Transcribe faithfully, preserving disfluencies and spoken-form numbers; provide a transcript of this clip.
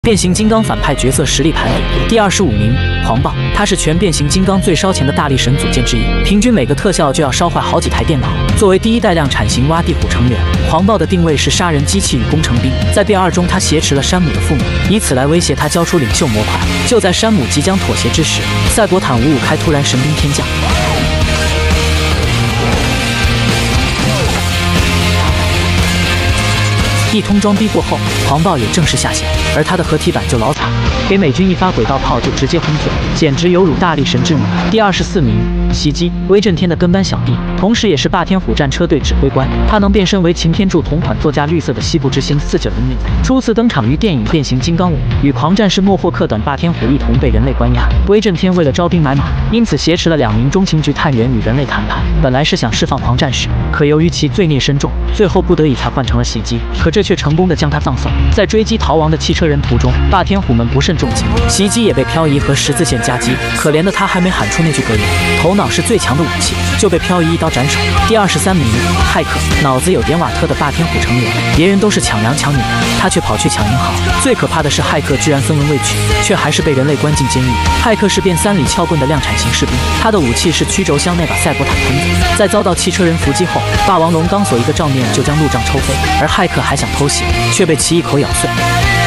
变形金刚反派角色实力盘点第二十五名，狂暴，他是全变形金刚最烧钱的大力神组件之一，平均每个特效就要烧坏好几台电脑。作为第一代量产型挖地虎成员，狂暴的定位是杀人机器与工程兵。在变二中，他挟持了山姆的父母，以此来威胁他交出领袖模块。就在山姆即将妥协之时，赛博坦五五开突然神兵天降。 一通装逼过后，狂暴也正式下线，而他的合体版就老惨了，给美军一发轨道炮就直接轰碎，简直有辱大力神之名。第二十四名，袭击，威震天的跟班小弟，同时也是霸天虎战车队指挥官。他能变身为擎天柱同款座驾绿色的西部之星四九零零，初次登场于电影《变形金刚五》，与狂战士莫霍克等霸天虎一同被人类关押。威震天为了招兵买马，因此挟持了两名中情局探员与人类谈判，本来是想释放狂战士，可由于其罪孽深重，最后不得已才换成了袭击。可这 却成功的将他葬送。在追击逃亡的汽车人途中，霸天虎们不慎中计，袭击也被漂移和十字线夹击。可怜的他还没喊出那句格言“头脑是最强的武器”，就被漂移一刀斩首。第二十三名，骇客，脑子有点瓦特的霸天虎成员，别人都是抢粮抢女人，他却跑去抢银行。最可怕的是，骇客居然分文未取，却还是被人类关进监狱。骇客是变三里撬棍的量产型士兵，他的武器是曲轴箱那把赛博坦喷子。在遭到汽车人伏击后，霸王龙钢索一个照面就将路障抽飞，而骇客还想偷袭，却被其一口咬碎。